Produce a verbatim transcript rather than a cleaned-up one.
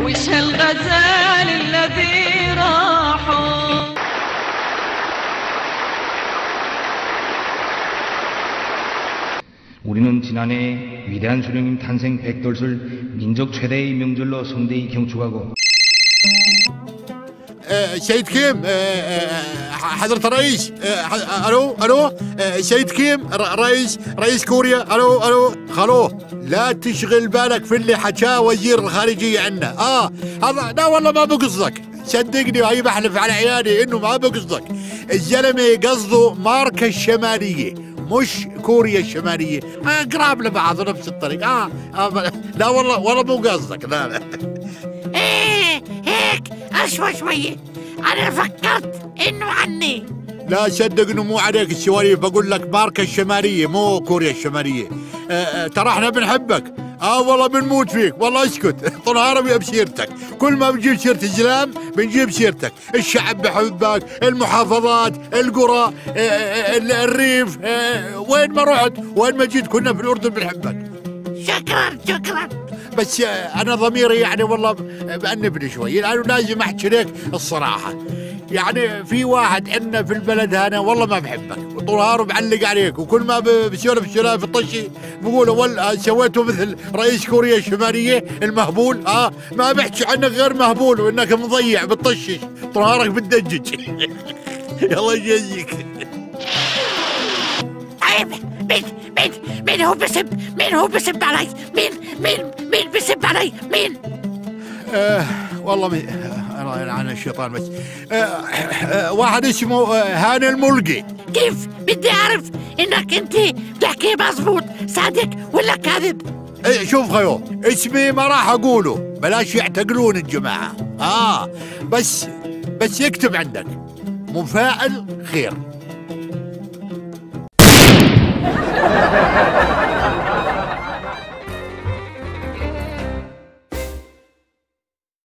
وش هالغزال الذي راحوا. 우리는 지난해 위대한 수령님 탄생 백돌을 민족 최대의 명절로 성대히 경축하고. سيد كيم حضرة الرئيس الو الو سيد كيم رئيس رئيس كوريا الو الو خلوه لا تشغل بالك في اللي حكاه وزير الخارجية عنا. اه هذا لا والله ما بقصدك، صدقني وهي بحلف على عيالي انه ما بقصدك. الزلمة قصده ماركا الشمالية مش كوريا الشمالية، آه قراب لبعض نفس الطريق. آه, اه لا والله والله مو قصدك. لا لا ايه هيك اشوى شوية، انا فكرت انه عني. لا صدق انه مو عليك السواليف، بقول لك ماركا الشمالية مو كوريا الشمالية. آه آه ترى احنا بنحبك، اه والله بنموت فيك، والله اسكت طول عربي بسيرتك، كل ما بنجيب سيرة الزلام بنجيب سيرتك، الشعب بحبك، المحافظات، القرى، آه آه الريف، آه وين ما رحت وين ما جيت كنا في الأردن بنحبك. شكرا شكرا. بس أنا ضميري يعني والله بأنبني شوي، لأنه لازم أحكي لك الصراحة. يعني في واحد عندنا في البلد هنا والله ما بحبك، وطول نهاره بعلق عليك، وكل ما بسولف سلاف الطشي بقول ولا سويته مثل رئيس كوريا الشمالية المهبول. اه ما بحكي عنك غير مهبول، وانك مضيع بتطشش طول نهارك بتدجج. يلا يجزيك. طيب مين مين مين هو بسب مين هو بسب علي؟ مين مين مين بسب علي؟ مين؟ آه والله مي... الله يلعن الشيطان. بس آه آه واحد اسمه آه هاني الملقي. كيف بدي اعرف انك انت بتحكي مظبوط صادق ولا كاذب؟ ايه شوف خيو، اسمي ما راح اقوله بلاش يعتقلون الجماعة. اه بس بس يكتب عندك مفاعل خير.